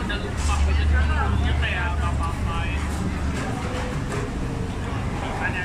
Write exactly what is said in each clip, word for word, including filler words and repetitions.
udah lupa gitu cuma dulunya kayak apa-apa ya. Ada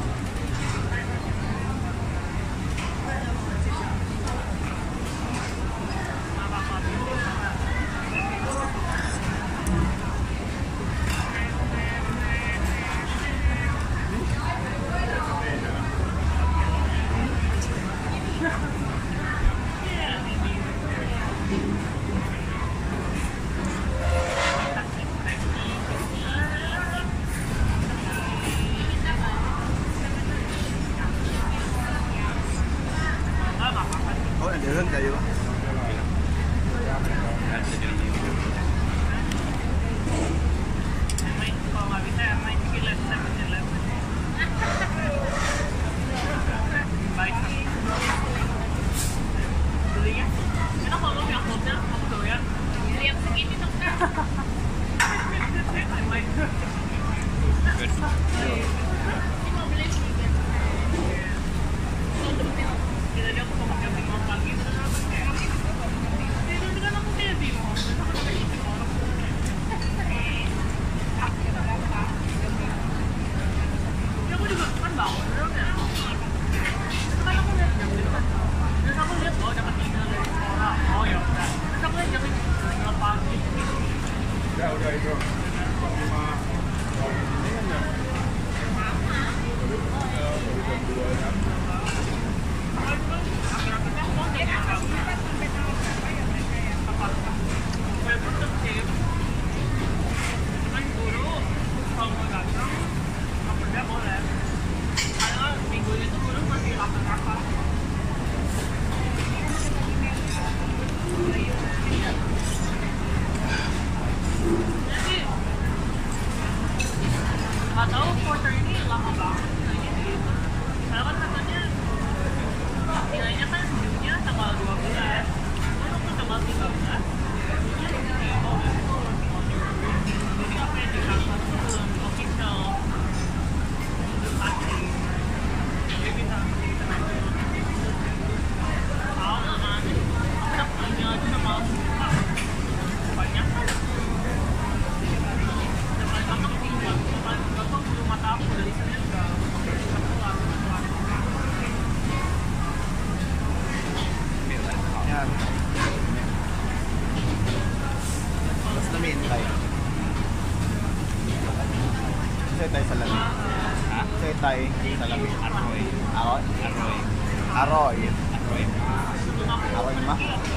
Oh, ada hơn kayo. kalau nggak bisa ya main gila seven eleven. Baik. Belinya enak kalau yang hotel kamu doyan. Beli yang segini dong kan. Ini mau beli juga. Kita dia aku mau pakai bingung lagi. Itu kan aku kayak bingung. Aku kayak bingung. Ya aku juga kan bangun dong ya. Terus kan aku lihat jam gitu kan. Terus aku lihat oh dapat email dari sekolah. Oh ya udah. Terus aku lihat jam jam pagi. Udah, udah itu. Cuma ini kan ya. Baru baru jam dua kan. Akhir-akhirnya aku mau jadi apa? Saya tutup sih. Cuman guru kalau mau datang mau kerja boleh. Karena minggu itu guru masih rapat-rapat. Jadi nggak tahu quarter ini lama banget nilainya gitu. Karena kan katanya nilainya kan due-nya tanggal dua belas. Lalu ke tanggal tiga belas. Oh, itu jadi apa yang diangkat itu belum official. Belum pasti. Jadi bisa kita nanti. Tahu nggak kan? Aku udah punya aja sama suka. Banyak kan? Udah paling gampang sih. Udah paling gampang bulu mata aku dari sini udah keluar. Yan. Tapos namihintay. Say tayo sa lamig. Ha? Say tayo sa lamig. Aroy. Aroy? Aroy. Aroy. Aroy. Aroy ma?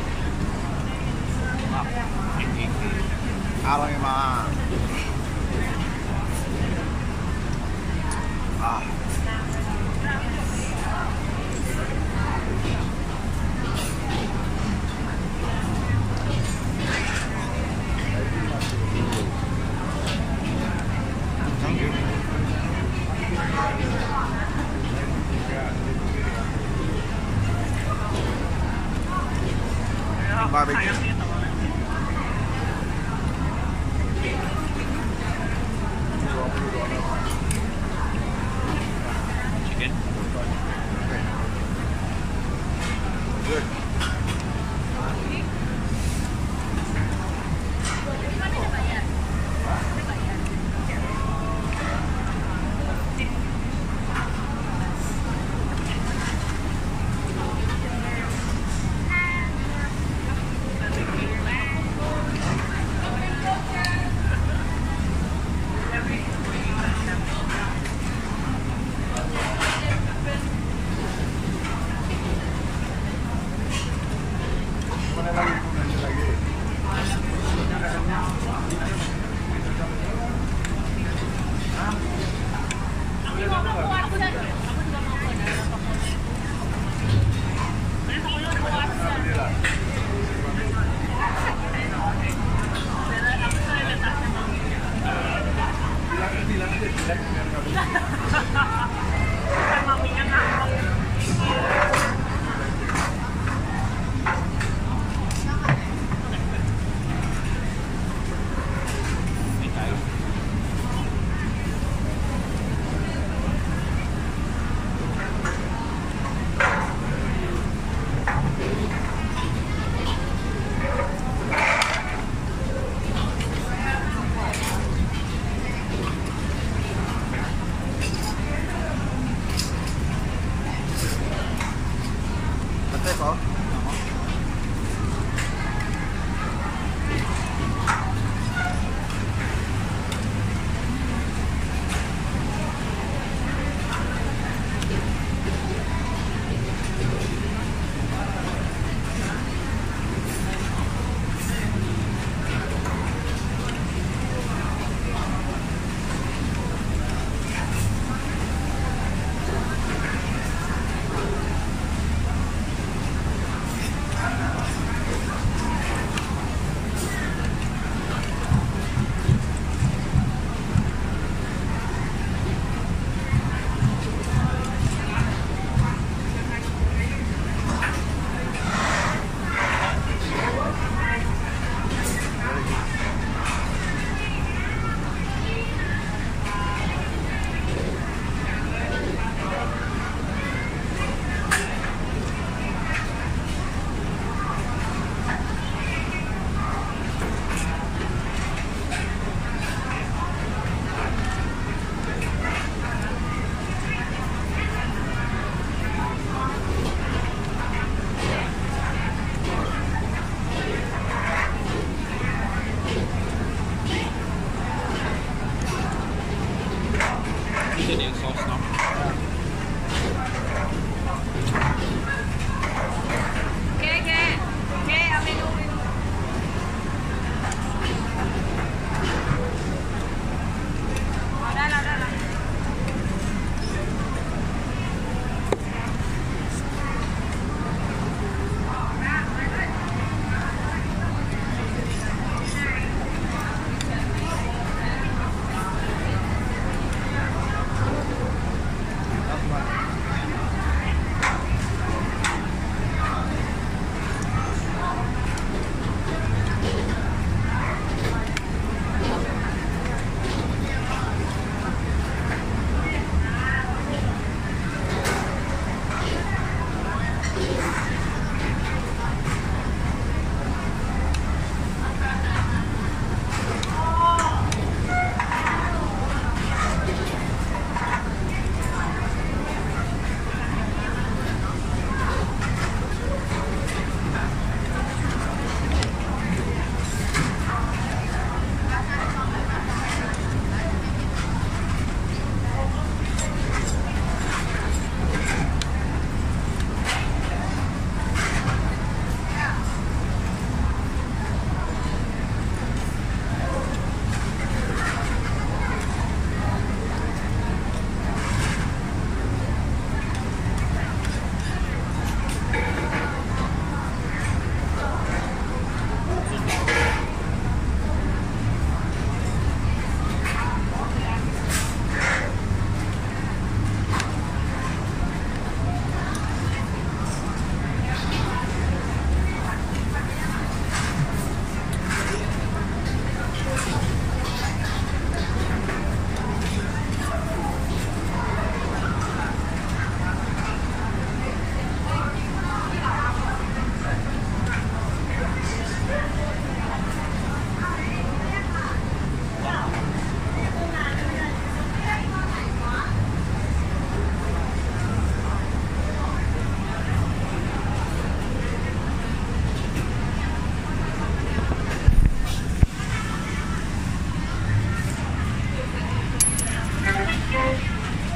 Map. Hindi. Aroy ma. Ah.